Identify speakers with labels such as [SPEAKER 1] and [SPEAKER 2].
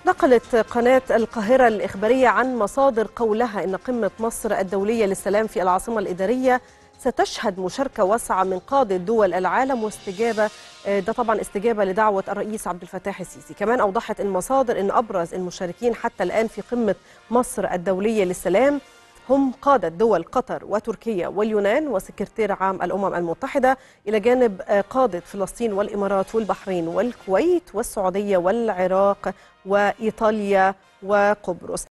[SPEAKER 1] نقلت قناة القاهرة الإخبارية عن مصادر قولها إن قمة مصر الدولية للسلام في العاصمة الإدارية ستشهد مشاركة واسعة من قادة دول العالم واستجابة ده طبعا استجابة لدعوة الرئيس عبد الفتاح السيسي. كمان أوضحت المصادر إن أبرز المشاركين حتى الآن في قمة مصر الدولية للسلام هم قادة دول قطر وتركيا واليونان وسكرتير عام الأمم المتحدة، إلى جانب قادة فلسطين والإمارات والبحرين والكويت والسعودية والعراق وإيطاليا وقبرص.